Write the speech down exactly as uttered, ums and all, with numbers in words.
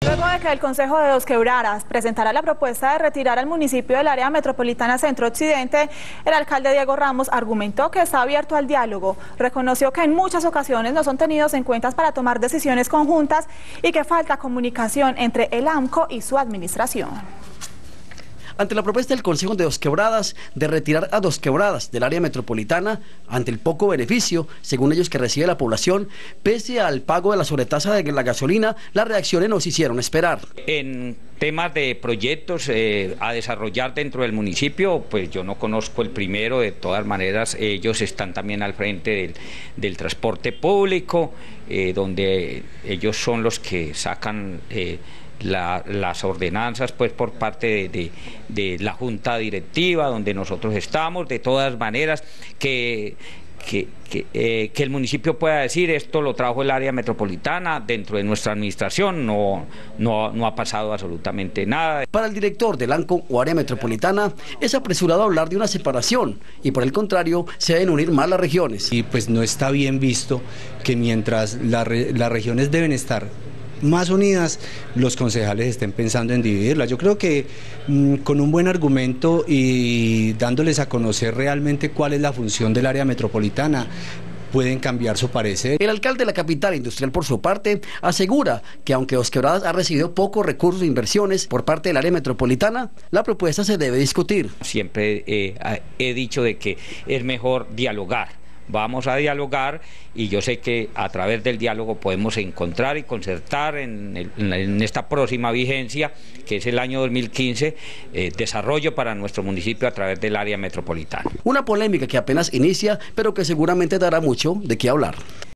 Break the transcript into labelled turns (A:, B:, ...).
A: Luego de que el Consejo de Dos Quebradas presentara la propuesta de retirar al municipio del área metropolitana Centro-Occidente, el alcalde Diego Ramos argumentó que está abierto al diálogo. Reconoció que en muchas ocasiones no son tenidos en cuenta para tomar decisiones conjuntas y que falta comunicación entre el AMCO y su administración.
B: Ante la propuesta del Consejo de Dos Quebradas de retirar a Dos Quebradas del área metropolitana, ante el poco beneficio, según ellos, que recibe la población, pese al pago de la sobretasa de la gasolina, las reacciones nos hicieron esperar.
C: En temas de proyectos eh, a desarrollar dentro del municipio, pues yo no conozco el primero. De todas maneras, ellos están también al frente del, del transporte público, eh, donde ellos son los que sacan eh, La, las ordenanzas pues por parte de, de, de la junta directiva donde nosotros estamos. De todas maneras, que, que, que, eh, que el municipio pueda decir esto lo trajo el área metropolitana dentro de nuestra administración, no, no, no ha pasado absolutamente nada.
B: Para el director del AMCO o área metropolitana es apresurado hablar de una separación y por el contrario se deben unir más las regiones.
D: Y pues no está bien visto que mientras la, las regiones deben estar más unidas, los concejales estén pensando en dividirlas. Yo creo que mmm, con un buen argumento y dándoles a conocer realmente cuál es la función del área metropolitana, pueden cambiar su parecer.
B: El alcalde de la capital industrial, por su parte, asegura que aunque Dos Quebradas ha recibido pocos recursos e inversiones por parte del área metropolitana, la propuesta se debe discutir.
C: Siempre eh, he dicho de que es mejor dialogar. Vamos a dialogar y yo sé que a través del diálogo podemos encontrar y concertar en, el, en esta próxima vigencia, que es el año dos mil quince, eh, desarrollo para nuestro municipio a través del área metropolitana.
B: Una polémica que apenas inicia, pero que seguramente dará mucho de qué hablar.